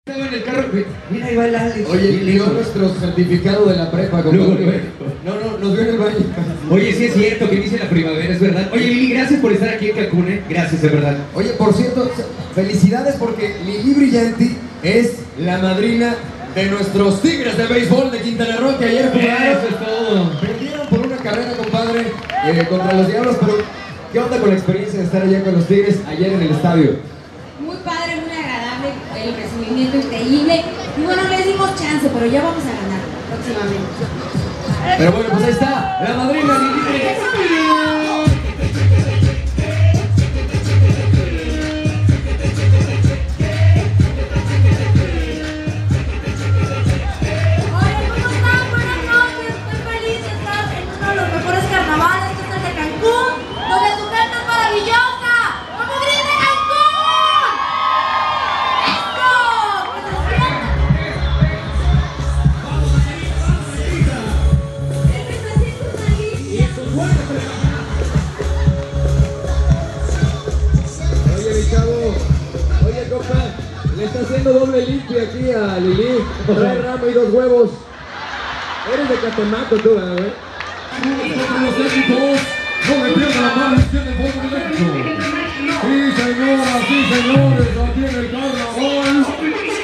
Estaba en el carro, mira, ahí va el Alex. Oye, dio nuestro certificado de la prepa, compadre. No, nos vio en el baño. Oye, sí es cierto que inicia la primavera, es verdad. Oye, Lili, gracias por estar aquí en Cancún, ¿eh? Gracias, de verdad. Oye, por cierto, felicidades porque Lili Brillanti es la madrina de nuestros Tigres de béisbol de Quintana Roo, que ayer jugaron. Eso es todo. Perdieron por una carrera, compadre, contra los Diablos, pero ¿qué onda con la experiencia de estar allá con los Tigres ayer en el estadio? Muy padre, muy agradable, el recibimiento increíble. Y bueno, les dimos chance, pero ya vamos a ganar próximamente. Pero bueno, pues ahí está, la madrina Lili Brillanti. Oye, compa, le está haciendo doble limpio aquí a Lili. Trae ramo y 2 huevos. Eres de Catemaco tú, güey. Los éxitos, no me pierda la mano izquierda del fondo derecho. Sí, señoras, sí, señores, aquí en el carnaval.